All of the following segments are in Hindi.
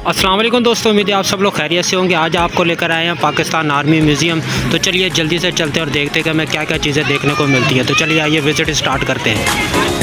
अस्सलाम वालेकुम दोस्तों, उम्मीद है आप सब लोग खैरियत से होंगे। आज आपको लेकर आए हैं पाकिस्तान आर्मी म्यूज़ियम। तो चलिए जल्दी से चलते हैं और देखते हैं कि हमें क्या क्या चीज़ें देखने को मिलती है। तो चलिए आइए विज़िट स्टार्ट करते हैं।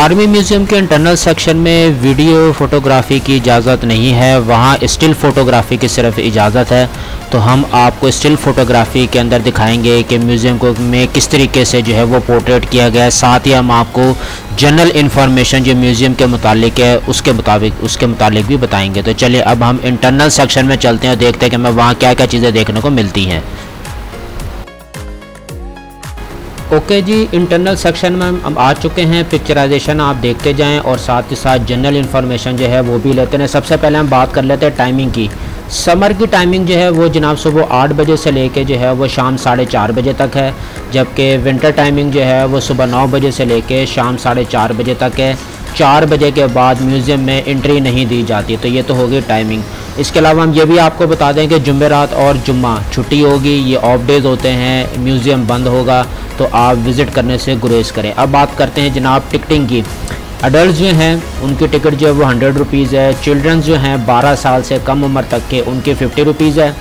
आर्मी म्यूज़ियम के इंटरनल सेक्शन में वीडियो फ़ोटोग्राफ़ी की इजाज़त नहीं है, वहाँ स्टिल फ़ोटोग्राफ़ी की सिर्फ इजाज़त है। तो हम आपको स्टिल फ़ोटोग्राफ़ी के अंदर दिखाएंगे कि म्यूज़ियम को में किस तरीके से जो है वो पोर्ट्रेट किया गया है। साथ ही हम आपको जनरल इन्फॉर्मेशन जो म्यूज़ियम के मुतालिक है उसके मुतालिक भी बताएंगे। तो चलिए अब हम इंटरनल सेक्शन में चलते हैं और देखते हैं कि हमें वहाँ क्या क्या चीज़ें देखने को मिलती हैं। ओके जी, इंटरनल सेक्शन में हम आ चुके हैं। पिक्चराइजेशन आप देखते जाएं और साथ ही साथ जनरल इन्फॉर्मेशन जो है वो भी लेते हैं। सबसे पहले हम बात कर लेते हैं टाइमिंग की। समर की टाइमिंग जो है वो जनाब सुबह 8 बजे से लेके जो है वो शाम 4:30 बजे तक है, जबकि विंटर टाइमिंग जो है वो सुबह 9 बजे से लेके शाम 4:30 बजे तक है। 4 बजे के बाद म्यूज़ियम में एंट्री नहीं दी जाती। तो ये तो होगी टाइमिंग। इसके अलावा हम ये भी आपको बता दें कि जुमेरात और जुम्मा छुट्टी होगी, ये ऑफ डेज़ होते हैं, म्यूज़ियम बंद होगा, तो आप विज़िट करने से गुरेज करें। अब बात करते हैं जनाब टिकटिंग की। अडल्ट जो हैं उनकी टिकट जो है वो 100 रुपीज़ है। चिल्ड्रंस जो हैं 12 साल से कम उम्र तक के उनके 50 रुपीज़ है।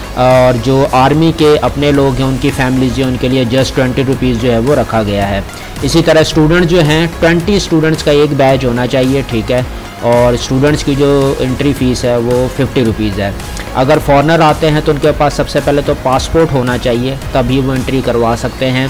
और जो आर्मी के अपने लोग हैं उनकी फैमिलीज जो उनके लिए जस्ट 20 रुपीज़ जो है वो रखा गया है। इसी तरह स्टूडेंट जो हैं 20 स्टूडेंट्स का एक बैच होना चाहिए, ठीक है। और स्टूडेंट्स की जो एंट्री फ़ीस है वो 50 रुपीज़ है। अगर फॉरेनर आते हैं तो उनके पास सबसे पहले तो पासपोर्ट होना चाहिए, तभी वो एंट्री करवा सकते हैं।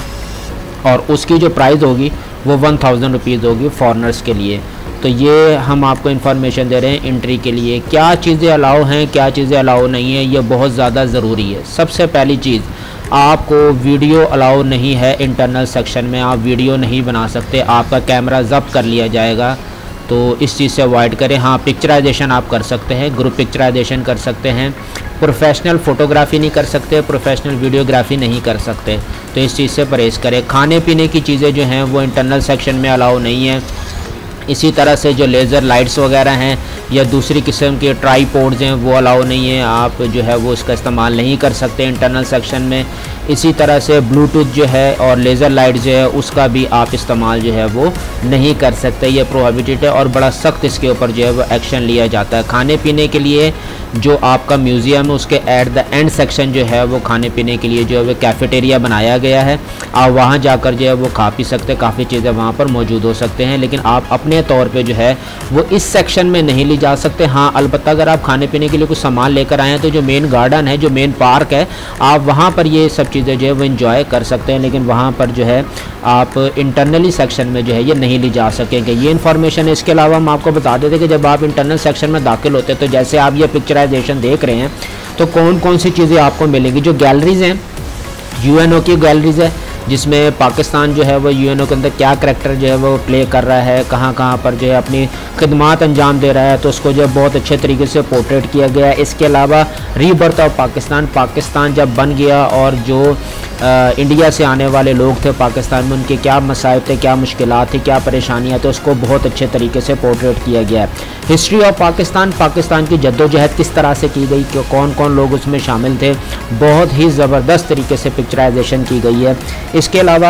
और उसकी जो प्राइस होगी वो 1000 रुपीज़ होगी फॉरेनर्स के लिए। तो ये हम आपको इन्फॉर्मेशन दे रहे हैं एंट्री के लिए, क्या चीज़ें अलाउ हैं, क्या चीज़ें अलाउ नहीं है, ये बहुत ज़्यादा ज़रूरी है। सबसे पहली चीज़, आपको वीडियो अलाउ नहीं है इंटरनल सेक्शन में, आप वीडियो नहीं बना सकते, आपका कैमरा ज़ब्त कर लिया जाएगा। तो इस चीज़ से अवॉइड करें। हाँ, पिक्चराइजेशन आप कर सकते हैं, ग्रुप पिक्चराइजेशन कर सकते हैं, प्रोफेशनल फ़ोटोग्राफ़ी नहीं कर सकते, प्रोफेशनल वीडियोग्राफ़ी नहीं कर सकते। तो इस चीज़ से परहेज़ करें। खाने पीने की चीज़ें जो हैं वो इंटरनल सेक्शन में अलाउ नहीं है। इसी तरह से जो लेज़र लाइट्स वगैरह हैं या दूसरी किस्म के ट्राईपोड्स हैं वो अलाउ नहीं है, आप जो है वो इसका इस्तेमाल नहीं कर सकते इंटरनल सेक्शन में। इसी तरह से ब्लूटूथ जो है और लेज़र लाइट जो है उसका भी आप इस्तेमाल जो है वो नहीं कर सकते, ये प्रोहिबिटेड है और बड़ा सख्त इसके ऊपर जो है वो एक्शन लिया जाता है। खाने पीने के लिए जो आपका म्यूज़ियम है उसके एट द एंड सेक्शन जो है वो खाने पीने के लिए जो है वो कैफ़ेटेरिया बनाया गया है, आप वहाँ जाकर जो है वो खा पी सकते हैं, काफ़ी चीज़ें वहाँ पर मौजूद हो सकते हैं। लेकिन आप अपने तौर पे जो है वो इस सेक्शन में नहीं ली जा सकते। हाँ, अलबत्ता अगर आप खाने पीने के लिए कुछ सामान लेकर आए हैं तो जो मेन गार्डन है, जो मेन पार्क है, आप वहाँ पर ये सब चीज़ें जो है वो इंजॉय कर सकते हैं। लेकिन वहाँ पर जो है आप इंटरनली सेक्शन में जो है ये नहीं ली जा सकेंगे। ये इन्फॉर्मेशन है। इसके अलावा हम आपको बता देते कि जब आप इंटरनल सेक्शन में दाखिल होते हैं तो जैसे आप ये पिक्चराइजेशन देख रहे हैं तो कौन कौन सी चीज़ें आपको मिलेंगी। जो गैलरीज़ हैं, यूएनओ की गैलरीज़ है जिसमें पाकिस्तान जो है वो यूएनओ के अंदर क्या करैक्टर जो है वो प्ले कर रहा है, कहाँ कहाँ पर जो है अपनी खिदमात अंजाम दे रहा है, तो उसको जो है बहुत अच्छे तरीके से पोर्ट्रेट किया गया है। इसके अलावा रीबर्थ ऑफ पाकिस्तान, पाकिस्तान जब बन गया और जो इंडिया से आने वाले लोग थे पाकिस्तान में, उनके क्या मसाइब थे, क्या मुश्किलात थी, क्या परेशानियाँ थी, उसको बहुत अच्छे तरीके से पोर्ट्रेट किया गया है। हिस्ट्री ऑफ पाकिस्तान, पाकिस्तान की जद्दोजहद किस तरह से की गई, कि कौन कौन लोग उसमें शामिल थे, बहुत ही ज़बरदस्त तरीके से पिक्चराइजेशन की गई है। इसके अलावा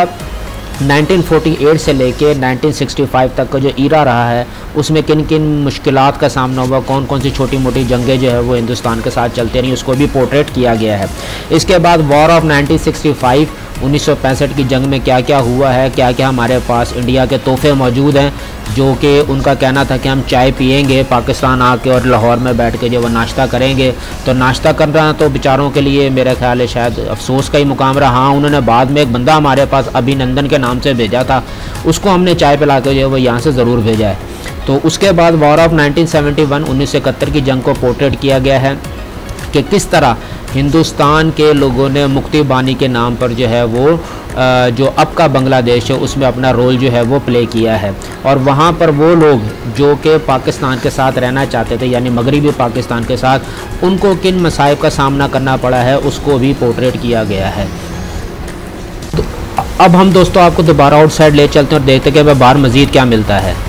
1948 से लेके 1965 तक का जो ईरा रहा है उसमें किन किन मुश्किलात का सामना हुआ, कौन कौन सी छोटी मोटी जंगें जो है वो हिंदुस्तान के साथ चलती रही, उसको भी पोर्ट्रेट किया गया है। इसके बाद वॉर ऑफ 1965 1965 की जंग में क्या क्या हुआ है, क्या क्या हमारे पास इंडिया के तोहफे मौजूद हैं, जो कि उनका कहना था कि हम चाय पियेंगे पाकिस्तान आके और लाहौर में बैठ के जो वो नाश्ता करेंगे। तो नाश्ता करना तो बेचारों के लिए मेरा ख्याल है शायद अफसोस का ही मुकाम रहा। हाँ, उन्होंने बाद में एक बंदा हमारे पास अभिनंदन के नाम से भेजा था, उसको हमने चाय पिला के जो है वो यहाँ से ज़रूर भेजा है। तो उसके बाद वॉर ऑफ 1971 1971 की जंग को पोर्ट्रेट किया गया है कि किस तरह हिंदुस्तान के लोगों ने मुक्ति बानी के नाम पर जो है वो जो अब का बांग्लादेश है उसमें अपना रोल जो है वो प्ले किया है। और वहाँ पर वो लोग जो कि पाकिस्तान के साथ रहना चाहते थे, यानी मगरबी पाकिस्तान के साथ, उनको किन मसाइब का सामना करना पड़ा है उसको भी पोर्ट्रेट किया गया है। तो अब हम दोस्तों आपको दोबारा आउटसाइड ले चलते हैं और देखते हैं कि बाहर मज़ीद क्या मिलता है।